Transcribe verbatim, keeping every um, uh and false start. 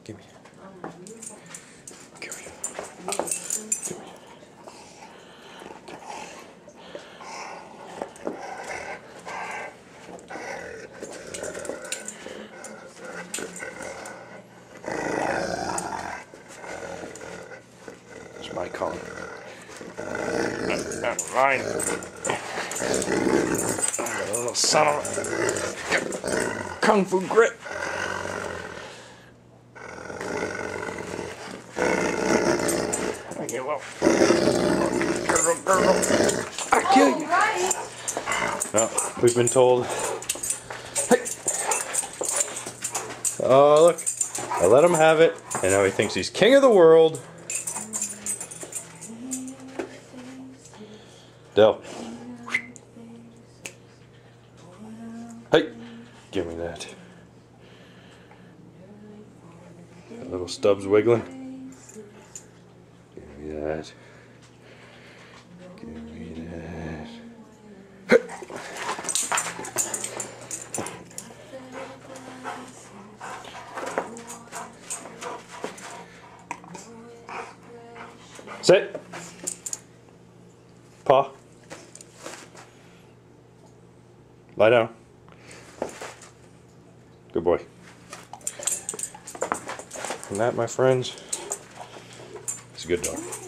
Give me. Give me. Give me. It's my color. That's mine. A little son of a kung fu grip. Okay, well, gurgle, gurgle. I kill you. No, we've been told. Hey. Oh, look. I let him have it, and now he thinks he's king of the world. Del. Hey, give me that. That little stub's wiggling. Give me that. Give me that. Hey. Sit. Paw. Lie down. Good boy. And that, my friends, is a good dog.